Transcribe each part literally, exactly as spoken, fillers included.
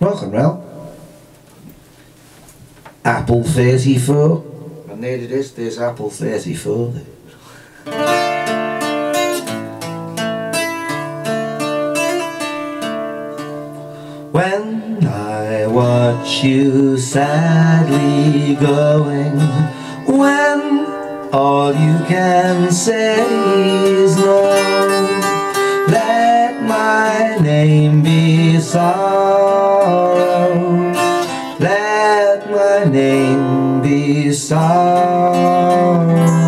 rock and roll. Apple thirty-four. And there it is, there's Apple thirty-four. When I watch you sadly going, when all you can say is no, let my name be sorrow, let my name be sorrow.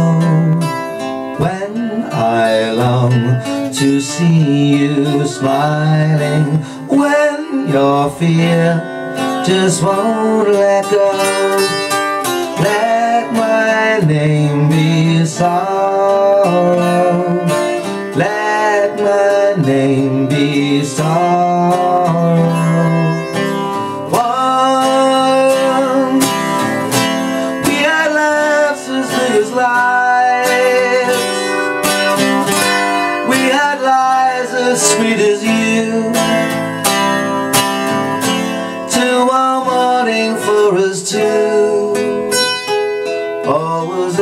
When I long to see you smiling, when your fear just won't let go, let my name be sorrow, let my name be sorrow. Once we had laughs as big as lives, we had lies as sweet as you, till one morning for us two all was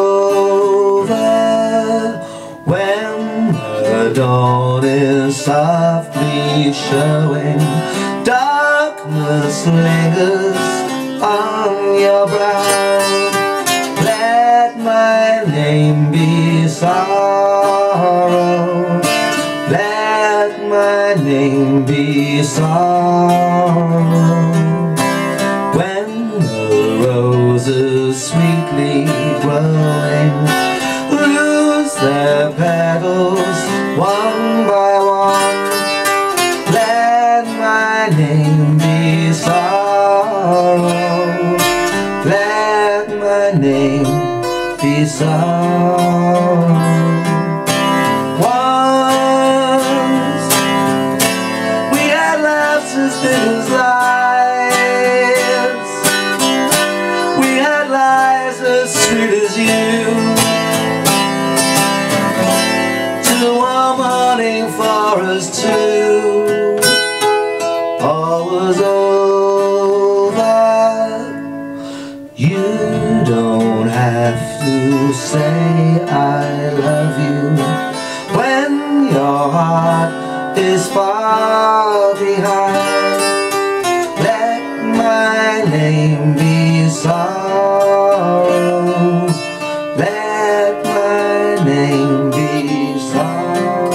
over. When the dawn is softly showing, darkness lingers on your brow, let my name be sorrow, let my name be sorrow. When the roses sweetly growing lose their petals one by one, let my name be sorrow, let my name be sorrow. Once we had laughs as big as lives, we had lies as sweet as you, till one morning for us two all was over. You don't have to say I love you when your heart is far behind, let my name be sorrow, let my name be sorrow.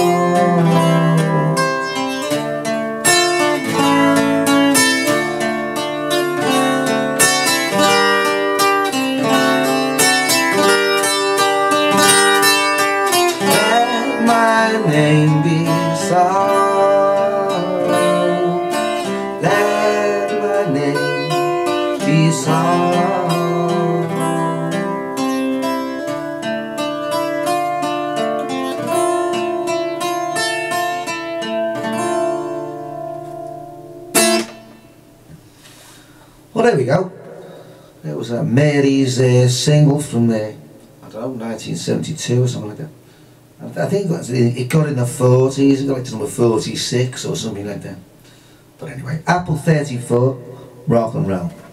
Let my name be sorrow, let my name be sorrow. Well, there we go. That was uh, Mary's uh, single from uh, I don't know, nineteen seventy-two or something like that. I think it got in the forties, it got like to number forty-six or something like that. But anyway, Apple thirty-four, rock and roll.